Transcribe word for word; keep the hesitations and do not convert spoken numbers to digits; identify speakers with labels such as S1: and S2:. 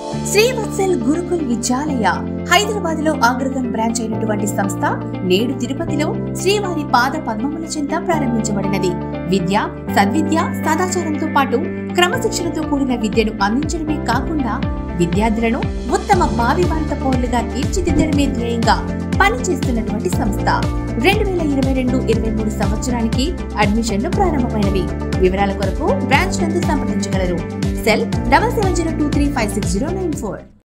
S1: శ్రీవత్సల్ గురుకుల్ విద్యాలయ హైదరాబాద్ లో అగ్రగణ్ బ్రాంచ్ అయినటువంటి సంస్థ నేడు తిరుపతిలో శ్రీవారి పాద పద్మముల చెంత ప్రారంభించబడినది. విద్య, సద్విద్య, సదాచారంతో పాటు క్రమశిక్షణతో కూడిన విద్యను అందించడమే కాకుండా విద్యార్థులను ఉత్తమ భావి భారత పౌరులుగా తీర్చిదిద్దడమే ధ్యేయంగా పనిచేస్తున్నటువంటి సంస్థ. రెండు వేల ఇరవై రెండు ఇరవై మూడు సంవత్సరానికి అడ్మిషన్లు ప్రారంభమైనవి. వివరాల కొరకు బ్రాంచ్ నందు సంప్రదించగలరు. Cell double seven zero two three five six zero nine four.